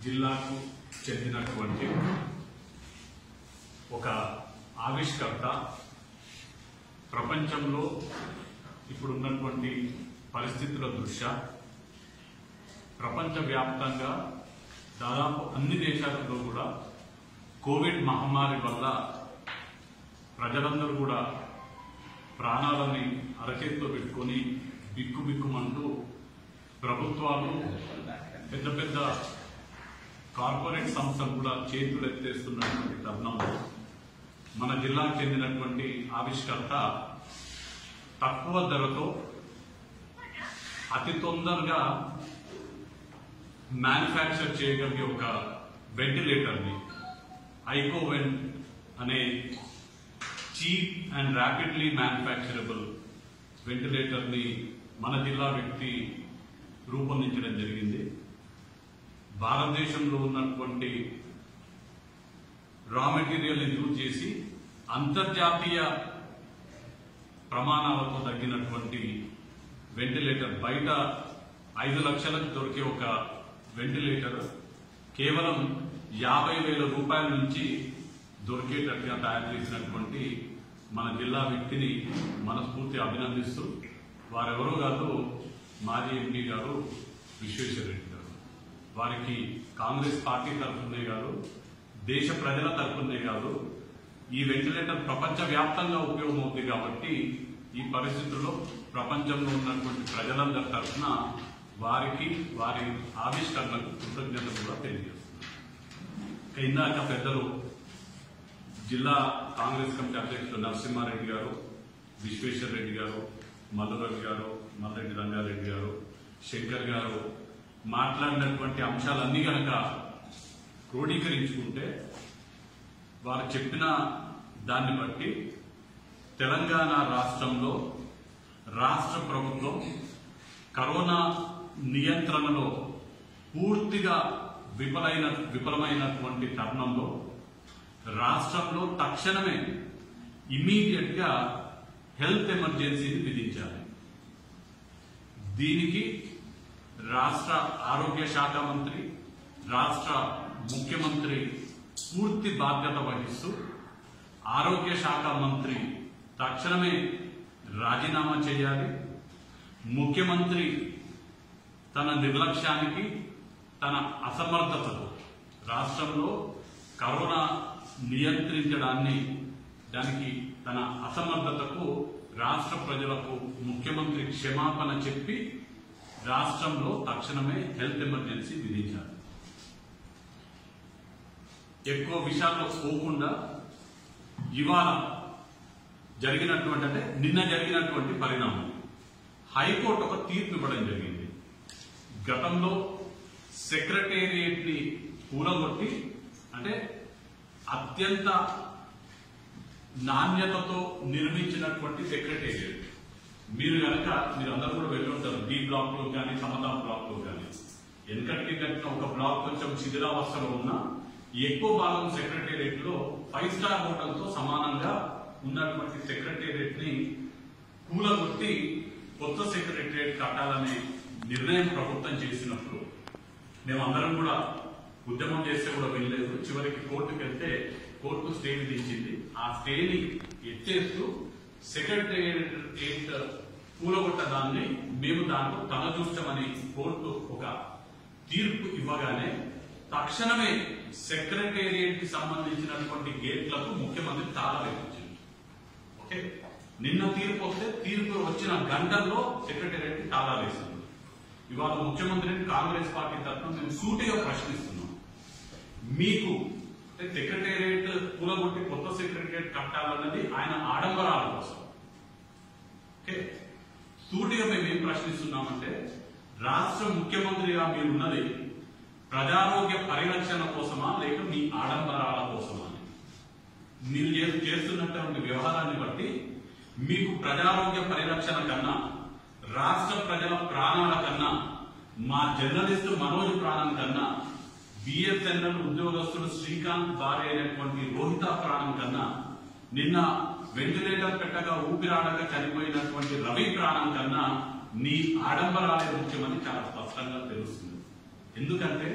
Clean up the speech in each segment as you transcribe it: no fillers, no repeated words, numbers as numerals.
జిల్లాకు చెందినటువంటి ఒక ఆవిష్కర్త ప్రపంచంలో ఇప్పుడున్నటువంటి పరిస్థితుల దృష్ట్యా ప్రపంచవ్యాప్తంగా దాదాపు అన్ని దేశాలలో కూడా కోవిడ్ మహమ్మారి వల్ల ప్రజలందరూ కూడా ప్రాణాలని అరచేతిలో పెట్టుకొని బిక్కుబిక్కుమంటూ ప్రభుత్వాలు పెద్ద పెద్ద కార్పొరేట్ సంస్థలు కూడా చేతులు ఎత్తేస్తున్నటువంటి తరుణంలో మన జిల్లాకు చెందినటువంటి ఆవిష్కర్త తక్కువ ధరతో అతి తొందరగా మ్యానుఫ్యాక్చర్ చేయగలిగే ఒక వెంటిలేటర్ని ఐకోవెన్ అనే చీప్ అండ్ ర్యాపిడ్లీ మ్యానుఫ్యాక్చరబుల్ వెంటిలేటర్ని మన జిల్లా వ్యక్తి రూపొందించడం జరిగింది. భారతదేశంలో ఉన్నటువంటి రా మెటీరియల్ యూజ్ చేసి అంతర్జాతీయ ప్రమాణాలతో తగ్గినటువంటి వెంటిలేటర్, బయట 5 లక్షలకు దొరికే ఒక వెంటిలేటర్ కేవలం 50,000 రూపాయల నుంచి దొరికేటట్టుగా తయారు చేసినటువంటి మన జిల్లా వ్యక్తిని మనస్ఫూర్తి అభినందిస్తూ, వారెవరో కాదు మాజీ ఎంపీ గారు విశ్వేశ్వరరెడ్డి గారు. వారికి కాంగ్రెస్ పార్టీ తరఫునే కాదు, దేశ ప్రజల తరఫునే కాదు, ఈ వెంటిలేటర్ ప్రపంచవ్యాప్తంగా ఉపయోగమవుతుంది కాబట్టి ఈ పరిస్థితుల్లో ప్రపంచంలో ఉన్నటువంటి ప్రజలందరి తరఫున వారికి వారి ఆవిష్కరణకు కృతజ్ఞతలు కూడా తెలియజేస్తున్నారు. ఇందాక పెద్దలు జిల్లా కాంగ్రెస్ కమిటీ అధ్యక్షులు నరసింహారెడ్డి గారు, విశ్వేశ్వరరెడ్డి గారు, మల్లురవి గారు, మల్రెడ్డి రంగారెడ్డి గారు, శంకర్ గారు మాట్లాడినటువంటి అంశాలన్నీ కనుక క్రోడీకరించుకుంటే వారు చెప్పిన దాన్ని బట్టి తెలంగాణ రాష్ట్రంలో రాష్ట్ర ప్రభుత్వం కరోనా నియంత్రణలో పూర్తిగా విఫలమైనటువంటి తరుణంలో రాష్ట్రంలో తక్షణమే ఇమీడియట్ గా హెల్త్ ఎమర్జెన్సీని విధించాలి. దీనికి రాష్ట్ర ఆరోగ్య శాఖ మంత్రి, రాష్ట్ర ముఖ్యమంత్రి పూర్తి బాధ్యత వహిస్తూ ఆరోగ్య శాఖ మంత్రి తక్షణమే రాజీనామా చేయాలి. ముఖ్యమంత్రి తన నిర్లక్ష్యానికి, తన అసమర్థతతో రాష్ట్రంలో కరోనా దానికి తన అసమర్థతకు రాష్ట్ర ప్రజలకు ముఖ్యమంత్రి క్షమాపణ చెప్పి రాష్ట్రంలో తక్షణమే హెల్త్ ఎమర్జెన్సీ విధించాలి. ఎక్కువ విషయాల్లో పోకుండా ఇవాళ నిన్న జరిగినటువంటి పరిణామం, హైకోర్టు ఒక తీర్పు ఇవ్వడం జరిగింది. గతంలో సెక్రటేరియట్ ని కూలగొట్టి, అంటే అత్యంత నాణ్యతతో నిర్మించినటువంటి సెక్రటేరియట్, మీరందరూ కూడా వెళ్ళి ఉంటారు బి బ్లాక్ లో కానీ సమతా బ్లాక్ లో కానీ, వెనకటికి కట్టిన ఒక బ్లాక్ కొంచెం శిథిలావస్థలో ఉన్న ఎక్కువ భాగం సెక్రటేరియట్ లో 5 స్టార్ హోటల్ తో సమానంగా ఉన్నటువంటి సెక్రటేరియట్ ని కూలగొట్టి కొత్త సెక్రటేరియట్ కట్టాలనే నిర్ణయం ప్రభుత్వం చేసినప్పుడు మేమందరం కూడా ఉద్యమం చేస్తే కూడా వెళ్ళలేదు. చివరికి కోర్టుకు వెళ్తే కోర్టు స్టే విధించింది. ఆ స్టేని ఎత్తేస్తూ సెక్రటేరియట్ కూలగొట్టడాన్ని మేము దాంట్లో తలదూర్చమని కోర్టు ఒక తీర్పు ఇవ్వగానే తక్షణమే సెక్రటేరియట్ కి సంబంధించినటువంటి గేట్లకు ముఖ్యమంత్రి తాళం వేయించింది. ఓకే, నిన్న తీర్పు వస్తే తీర్పు వచ్చిన గంటల్లో సెక్రటేరియట్ కి తాళాలు వేసింది. ఇవాళ ముఖ్యమంత్రిని కాంగ్రెస్ పార్టీ తరఫున మేము సూటిగా ప్రశ్నిస్తున్నాం. మీకు సెక్రటేరియట్ కూలగొట్టి కొత్త సెక్రటేరియట్ కట్టాలన్నది ఆయన ఆడంబరాల కోసం. ఓకే, సూటిగా మేము ఏం ప్రశ్నిస్తున్నామంటే, రాష్ట్ర ముఖ్యమంత్రిగా మీరున్నది ప్రజారోగ్య పరిరక్షణ కోసమా లేక మీ ఆడంబరాల కోసమా? మీరు చేస్తున్నటువంటి వ్యవహారాన్ని బట్టి మీకు ప్రజారోగ్య పరిరక్షణ కన్నా, రాష్ట్ర ప్రజల ప్రాణాల కన్నా, మా జర్నలిస్టు మనోజ్ ప్రాణం కన్నా, బిఎస్ఎన్ఎల్ ఉద్యోగస్తుడు శ్రీకాంత్ భార్య అయినటువంటి రోహిత ప్రాణం కన్నా, నిన్న వెంటిలేటర్ పెట్టగా ఊపిరాడక చనిపోయినటువంటి రవి ప్రాణం కన్నా నీ ఆడంబరాలే ముఖ్యమని చాలా స్పష్టంగా తెలుస్తుంది. ఎందుకంటే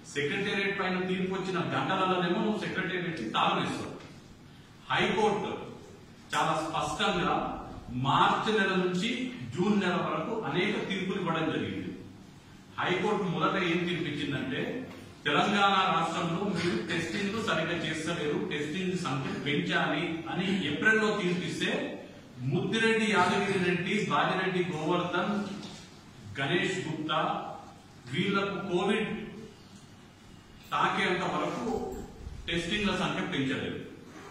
సెక్రటేరియట్ పైన తీర్పు వచ్చిన గంటలలోనేమో సెక్రటేరియట్ తాళం వేస్తారు. హైకోర్టు చాలా స్పష్టంగా మార్చి నెల నుంచి జూన్ నెల వరకు అనేక తీర్పులు ఇవ్వడం జరిగింది. హైకోర్టు మొదట ఏం తీర్పిచ్చిందంటే, తెలంగాణ రాష్ట్రంలో మీరు టెస్టింగ్ సరిగ్గా చేస్తలేరు, టెస్టింగ్ సంఖ్య పెంచాలి అని ఏప్రిల్లో తీర్పిస్తే, ముద్దిరెడ్డి యాదగిరి రెడ్డి, బాజిరెడ్డి గోవర్ధన్, గణేష్ గుప్తా వీళ్లకు కోవిడ్ తాకేంత వరకు టెస్టింగ్ల సంఖ్య పెంచలేదు.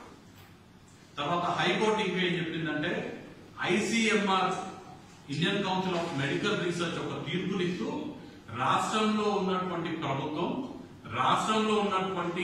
తర్వాత హైకోర్టు ఇంకేం చెప్పిందంటే, ICMR Indian Council of Medical Research ఒక తీర్పునిస్తూ రాష్ట్రంలో ఉన్నటువంటి ప్రభుత్వం రాష్ట్రంలో ఉన్నటువంటి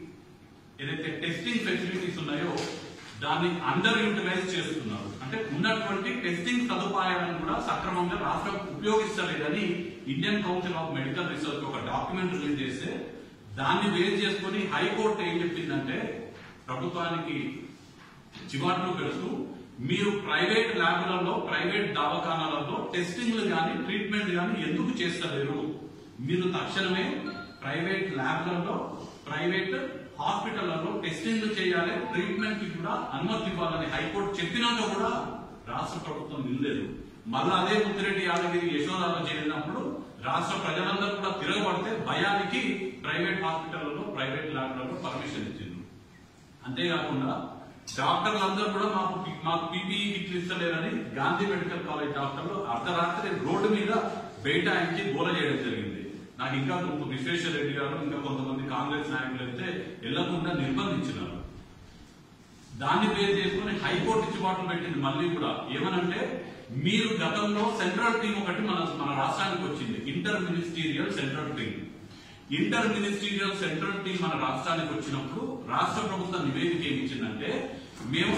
ఏదైతే టెస్టింగ్ ఫెసిలిటీస్ ఉన్నాయో దాన్ని అండర్ యూటిలైజ్ చేస్తున్నారు. అంటే ఉన్నటువంటి టెస్టింగ్ సదుపాయాలను కూడా సక్రమంగా రాష్ట్రం ఉపయోగిస్తలేదని Indian Council of Medical Research ఒక డాక్యుమెంట్ రిలీజ్ చేస్తే, దాన్ని బేస్ చేసుకుని హైకోర్టు ఏం చెప్పిందంటే, ప్రభుత్వానికి చివాట్లు పెడుతూ మీరు ప్రైవేట్ ల్యాబ్లలో, ప్రైవేట్ దవాఖానాలలో టెస్టింగ్లు కానీ ట్రీట్మెంట్ కానీ ఎందుకు చేస్తలేరు? మీరు తక్షణమే ప్రైవేట్ ల్యాబ్లలో, ప్రైవేట్ హాస్పిటళ్లలో టెస్టింగ్లు చేయాలి, ట్రీట్మెంట్ కి కూడా అనుమతి ఇవ్వాలని హైకోర్టు చెప్పినాక కూడా రాష్ట్ర ప్రభుత్వం నిండలేదు. మళ్ళా అదే ముద్దిరెడ్డి యాదగిరి యశోదాలో చేరినప్పుడు రాష్ట్ర ప్రజలందరూ కూడా తిరగబడితే భయానికి ప్రైవేట్ హాస్పిటళ్లలో, ప్రైవేట్ ల్యాబ్లలో పర్మిషన్ ఇచ్చింది. అంతేకాకుండా డాక్టర్లందరూ కూడా మాకు పీపీఈ కిట్లు ఇస్తలేరని గాంధీ మెడికల్ కాలేజ్ డాక్టర్లు అర్ధరాత్రి రోడ్డు మీద బైఠాయించి గోల చేయడం జరిగింది. నాకు ఇంకా విశ్వేశ్వర రెడ్డి గారు ఇంకా కొంతమంది కాంగ్రెస్ నాయకులు అయితే వెళ్లకుండా నిర్బంధించినారు. దాన్ని బేస్ చేసుకుని హైకోర్టు ఇచ్చిబాట్లు పెట్టింది. మళ్ళీ కూడా ఏమనంటే, మీరు గతంలో సెంట్రల్ టీం ఒకటి మన రాష్ట్రానికి వచ్చింది, inter ministerial central team. Inter ministerial central team మన రాష్ట్రానికి వచ్చినప్పుడు రాష్ట్ర ప్రభుత్వం నివేదిక ఏమి ఇచ్చిందంటే, మేము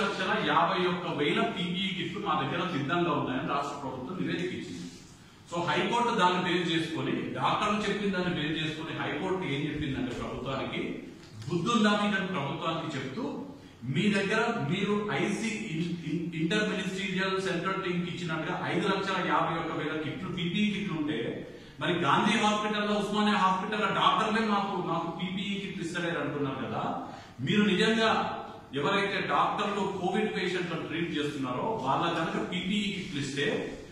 5,51,000 పీపీఈ కిట్లు మా దగ్గర సిద్ధంగా ఉన్నాయని రాష్ట్ర ప్రభుత్వం నివేదిక ఇచ్చింది. సో హైకోర్టు దాన్ని బేస్ చేసుకుని, డాక్టర్లు చెప్పిన దాన్ని బేస్ చేసుకుని హైకోర్టు ఏం చెప్పిందంటే, ప్రభుత్వానికి బుద్ధుందా మీకు ప్రభుత్వానికి చెప్తూ, మీ దగ్గర మీరు ఇంటర్ మినిస్టీరియల్ సెంట్రల్ టీం కి ఇచ్చినట్టుగా 5,51,000 కిట్లు పీపీఈ కిట్లు ఉంటే, మరి గాంధీ హాస్పిటల్లో, ఉస్మానియా హాస్పిటల్లో డాక్టర్లే మాకు పీపీఈ కిట్లు ఇస్తలేరు అంటున్నారు కదా. మీరు నిజంగా ఎవరైతే డాక్టర్లు కోవిడ్ పేషెంట్లను ట్రీట్ చేస్తున్నారో వాళ్ళ కనుక పీపీఈ కిట్లు ఇస్తే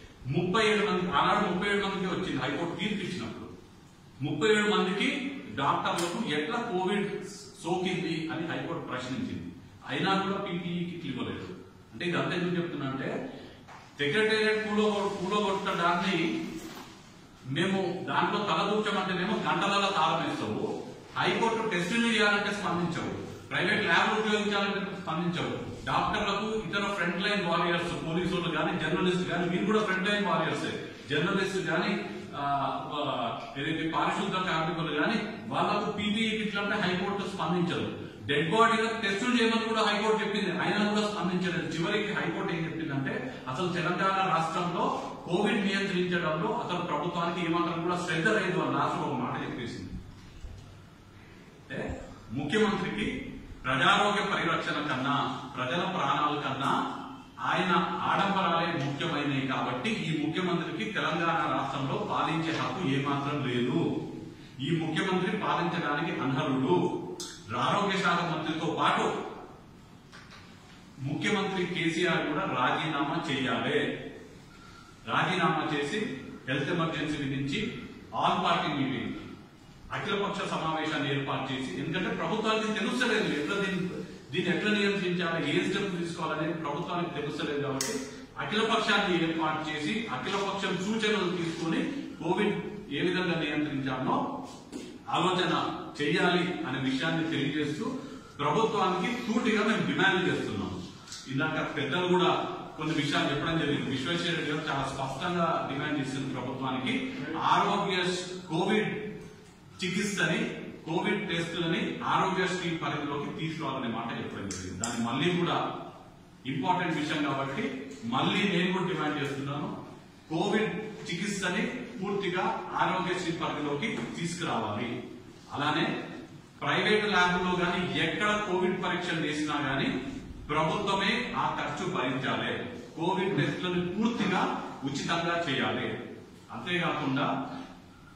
37 మంది, ఆనాడు 37 మందికి వచ్చింది హైకోర్టు తీర్పు ఇచ్చినప్పుడు. 37 మందికి డాక్టర్లకు ఎట్లా కోవిడ్ సోకింది అని హైకోర్టు ప్రశ్నించింది. అయినా కూడా పీపీఈ కిట్లు ఇవ్వలేదు. అంటే ఇదంతా ఎందుకు చెప్తున్నా అంటే, సెక్రటేరియట్ కూలగొట్టడాన్ని మేము దాంట్లో తలదూర్చమంటేనేమో గంటలలో తాళం వేస్తావు, హైకోర్టు టెస్టులు చేయాలంటే స్పందించవు, ప్రైవేట్ ల్యాబ్లు ఉపయోగించాలంటే స్పందించవు, డాక్టర్లకు ఇతర ఫ్రంట్ లైన్ వారియర్స్, పోలీసులు కానీ, జర్నలిస్ట్ కానీ, మీరు కూడా ఫ్రంట్ లైన్ వారియర్స్, జర్నలిస్ట్ కానీ, ఏదైతే పారిశుద్ధ కార్మికులు కానీ, వాళ్ళకు పీపీఈ కిట్లు అంటే హైకోర్టు స్పందించదు. డెడ్ బాడీలకు టెస్టులు చేయమని కూడా హైకోర్టు చెప్పింది, అయినా కూడా స్పందించలేదు. చివరికి హైకోర్టు ఏం చెప్పిందంటే, అసలు తెలంగాణ రాష్ట్రంలో కోవిడ్ నియంత్రించడంలో అసలు ప్రభుత్వానికి ఏమాత్రం కూడా శ్రద్ధ లేదు అని రాష్ట్రం ఒక మాట చెప్పేసింది. అంటే ముఖ్యమంత్రికి ప్రజారోగ్య పరిరక్షణ కన్నా, ప్రజల ప్రాణాల కన్నా ఆయన ఆడంబరాలే ముఖ్యమైనవి. కాబట్టి ఈ ముఖ్యమంత్రికి తెలంగాణ రాష్ట్రంలో పాలించే హక్కు ఏమాత్రం లేదు. ఈ ముఖ్యమంత్రి పాలించడానికి అనర్హుడు. ఆరోగ్య శాఖ మంత్రితో పాటు ముఖ్యమంత్రి కేసీఆర్ కూడా రాజీనామా చేయాలి. రాజీనామా చేసి హెల్త్ ఎమర్జెన్సీ విధించి ఆల్ పార్టీ మీటింగ్, అఖిలపక్ష సమావేశాన్ని ఏర్పాటు చేసి, ఎందుకంటే ప్రభుత్వానికి తెలుస్తలేదు దీన్ని ఎట్లా నియంత్రించాలి, ఏ స్టెప్ తీసుకోవాలనేది ప్రభుత్వానికి తెలుస్తలేదు. కాబట్టి అఖిలపక్షాన్ని ఏర్పాటు చేసి అఖిలపక్షం సూచనలు తీసుకుని కోవిడ్ ఏ విధంగా నియంత్రించాలో ఆలోచన చేయాలి అనే విషయాన్ని తెలియజేస్తూ ప్రభుత్వానికి సూటిగా మేము డిమాండ్ చేస్తున్నాం. ఇందాక పెద్దలు కూడా కొన్ని విషయాలు చెప్పడం జరిగింది. విశ్వేశ్వర రెడ్డి గారు చాలా స్పష్టంగా డిమాండ్ చేస్తుంది ప్రభుత్వానికి, ఆరోగ్య కోవిడ్ చికిత్సని, కోవిడ్ టెస్టులని ఆరోగ్యశ్రీ పరిధిలోకి తీసుకురావాలనే మాట చెప్పడం జరిగింది. దాన్ని మళ్ళీ కూడా ఇంపార్టెంట్ విషయం కాబట్టి మళ్ళీ నేను కూడా డిమాండ్ చేస్తున్నాను, కోవిడ్ చికిత్సని పూర్తిగా ఆరోగ్యశ్రీ పరిధిలోకి తీసుకురావాలి. అలానే ప్రైవేట్ ల్యాబ్లో కానీ ఎక్కడ కోవిడ్ పరీక్షలు చేసినా గానీ ప్రభుత్వమే ఆ ఖర్చు భరించాలి. కోవిడ్ టెస్టులను పూర్తిగా ఉచితంగా చేయాలి. అంతేకాకుండా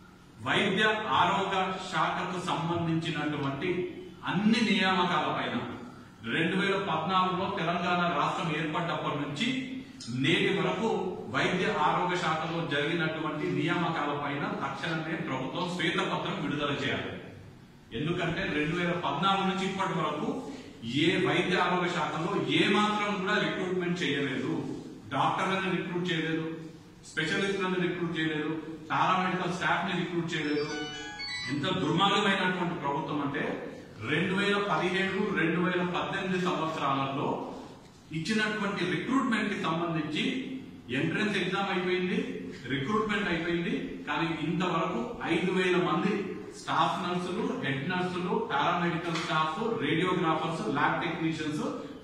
వైద్య ఆరోగ్య శాఖకు సంబంధించినటువంటి అన్ని నియామకాల పైన 2014లో తెలంగాణ రాష్ట్రం ఏర్పడ్డప్పటి నుంచి నేటి వరకు వైద్య ఆరోగ్య శాఖలో జరిగినటువంటి నియామకాల పైన తక్షణమే ప్రభుత్వం శ్వేతపత్రం విడుదల చేయాలి. ఎందుకంటే 2014 నుంచి ఇప్పటి వరకు ఏ వైద్య ఆరోగ్య శాఖలో ఏ మాత్రం కూడా రిక్రూట్మెంట్ చేయలేదు. డాక్టర్లను రిక్రూట్ చేయలేదు, స్పెషలిస్టులను రిక్రూట్ చేయలేదు, పారామెడికల్ స్టాఫ్ ని రిక్రూట్ చేయలేదు. ఎంత దుర్మార్గమైనటువంటి ప్రభుత్వం అంటే 2017, 2018 సంవత్సరాలలో ఇచ్చినటువంటి రిక్రూట్మెంట్ కి సంబంధించి ఎంట్రన్స్ ఎగ్జామ్ అయిపోయింది, రిక్రూట్మెంట్ అయిపోయింది. కానీ ఇంతవరకు 5,000 మంది స్టాఫ్ నర్సులు, హెడ్ నర్సులు, paramedical staff, radiographers, lab technicians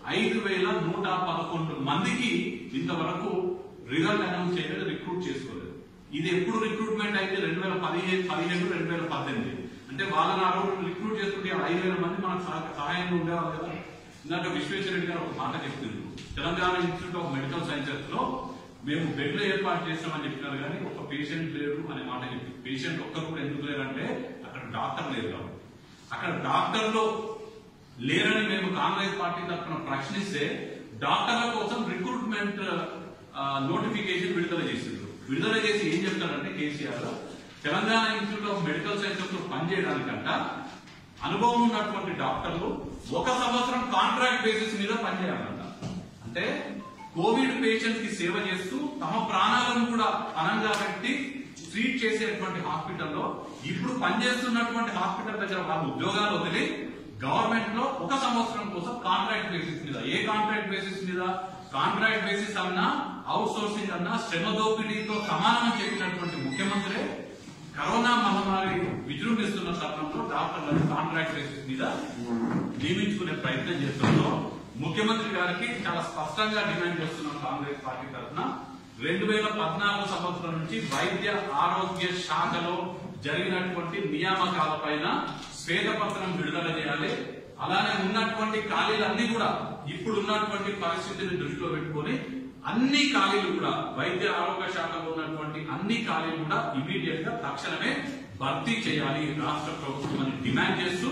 5,111 మందికి ఇంతవరకు రిజల్ట్ అనౌన్స్ చేయలేదు, రిక్రూట్ చేసుకోలేదు. ఇది ఎప్పుడు రిక్రూట్మెంట్ అయితే 2015, 2018 అంటే వాళ్ళని ఆ రోజు రిక్రూట్ చేసుకుంటే 5,000 మంది మనకు సహాయంగా ఉండేవాళ్ళు కదా. ఇందాక విశ్వేశ్వరరెడ్డి గారు ఒక మాట చెప్తున్నారు, Telangana Institute of Medical Sciences లో మేము బెడ్లు ఏర్పాటు చేస్తామని చెప్పినారు కానీ ఒక పేషెంట్ లేరు అనే మాట చెప్పి, పేషెంట్ ఒక్కరు కూడా ఎందుకు లేరంటే అక్కడ డాక్టర్ లేరు కాబట్టి. అక్కడ డాక్టర్లు లేరని మేము కాంగ్రెస్ పార్టీ తరఫున ప్రశ్నిస్తే డాక్టర్ల కోసం రిక్రూట్మెంట్ నోటిఫికేషన్ విడుదల చేసిండ్రు. విడుదల చేసి ఏం చెప్తారంటే KCR Telangana Institute of Medical Sciences లో పనిచేయడానికంట అనుభవం ఉన్నటువంటి డాక్టర్లు 1 సంవత్సరం కాంట్రాక్ట్ బేసిస్ మీద పనిచేయాలంట. అంటే కోవిడ్ పేషెంట్స్ కి సేవ చేస్తూ తమ ప్రాణాలను కూడా పనంగా పెట్టి ట్రీట్ చేసేటువంటి హాస్పిటల్లో ఇప్పుడు పనిచేస్తున్నటువంటి హాస్పిటల్ దగ్గర వాళ్ళు ఉద్యోగాలు వదిలి గవర్నమెంట్ లో 1 సంవత్సరం కోసం కాంట్రాక్ట్ బేసిస్ మీద, ఏ కాంట్రాక్ట్ బేసిస్ మీద, కాంట్రాక్ట్ బేసిస్ అన్నా అవుట్ సోర్సింగ్ అన్నా శ్రమ దోపిడీతో సమానమని చెప్పినటువంటి ముఖ్యమంత్రి కరోనా మహమ్మారి విజృంభిస్తున్న తరుణంలో డాక్టర్లను కాంట్రాక్ట్ బేసిస్ మీద నియమించుకునే ప్రయత్నం చేస్తున్నాం. ముఖ్యమంత్రి గారికి చాలా స్పష్టంగా డిమాండ్ చేస్తున్నాం కాంగ్రెస్ పార్టీ తరఫున 2014 సంవత్సరం నుంచి వైద్య ఆరోగ్య శాఖలో జరిగినటువంటి నియామకాల పైన శ్వేతపత్రం విడుదల చేయాలి. అలానే ఉన్నటువంటి ఖాళీలన్నీ కూడా ఇప్పుడు ఉన్నటువంటి పరిస్థితిని దృష్టిలో పెట్టుకుని అన్ని ఖాళీలు కూడా వైద్య ఆరోగ్య శాఖలో ఉన్నటువంటి అన్ని ఖాళీలు కూడా ఇమీడియట్ గా తక్షణమే భర్తీ చేయాలి రాష్ట్ర ప్రభుత్వం అని డిమాండ్ చేస్తూ,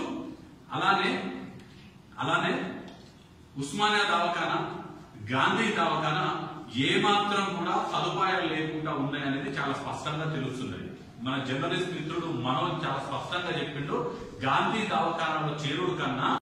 అలానే ఉస్మానియా దవాఖానా, గాంధీ దవాఖానా ఏమాత్రం కూడా సదుపాయాలు లేకుండా ఉన్నాయనేది చాలా స్పష్టంగా తెలుస్తుంది. మన జర్నలిస్ట్ మిత్రుడు మనోజ్ చాలా స్పష్టంగా చెప్పిండు, గాంధీ దవాఖానాలో చేరుడు కన్నా